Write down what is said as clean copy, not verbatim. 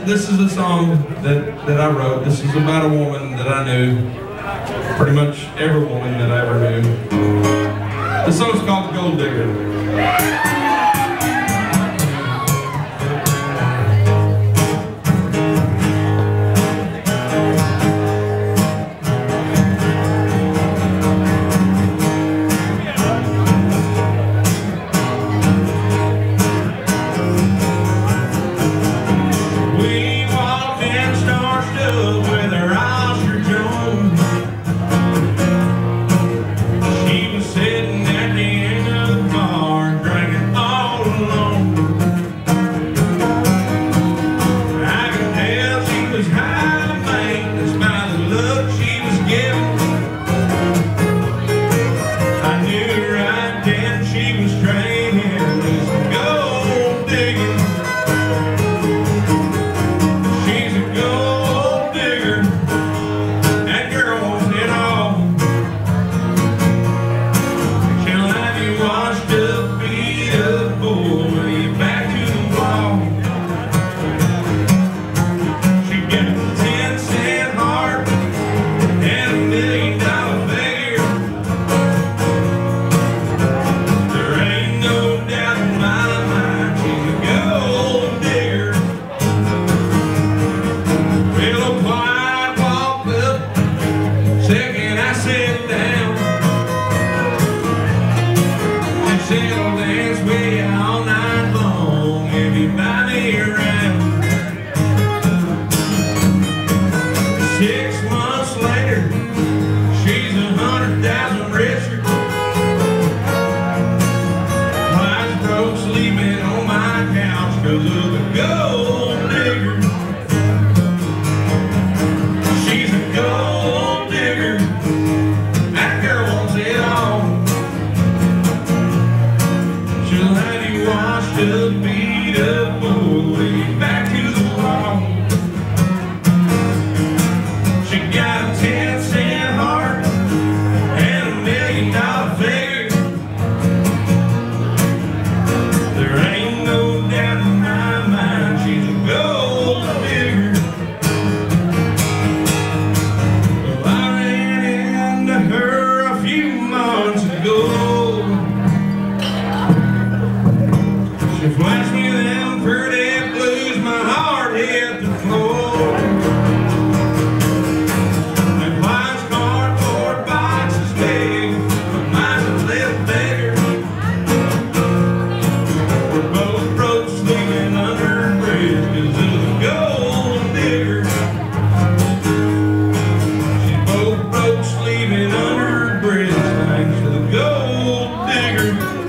This is a song that I wrote. This is about a woman that I knew. Pretty much every woman that I ever knew. The song's called Gold Digger. Sleeping under a bridge, thanks to the gold digger.